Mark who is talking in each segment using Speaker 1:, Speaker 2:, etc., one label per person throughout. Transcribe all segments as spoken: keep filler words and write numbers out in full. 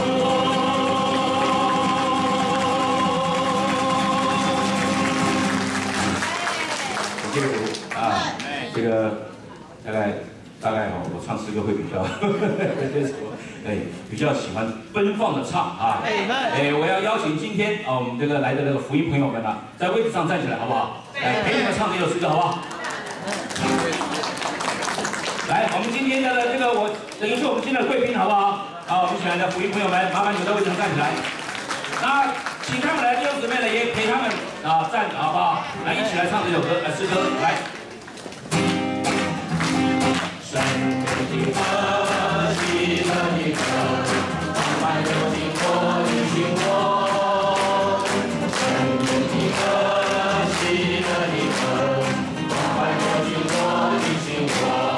Speaker 1: 这个啊，这个大概大概哦，我唱诗歌会比较，哎，比较喜欢奔放的唱啊。哎，我要邀请今天啊，我们这个来的那个福音朋友们啊，在位置上站起来，好不好？来陪你们唱这首诗歌，好不好？来，我们今天的这个我等于是我们今天的贵宾，好不好？好，我们请来的福音朋友们，麻烦你们在位置上站起来。那请他们来，弟兄姊妹呢也陪他们啊站，好不好？来，一起来唱这首歌，呃，诗歌，来。神的歌，喜乐的歌，澎湃流进我的心窝。神的歌，喜乐的歌，澎湃流进我的心窝。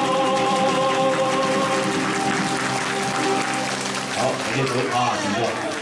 Speaker 1: 好，谢谢主啊，请坐。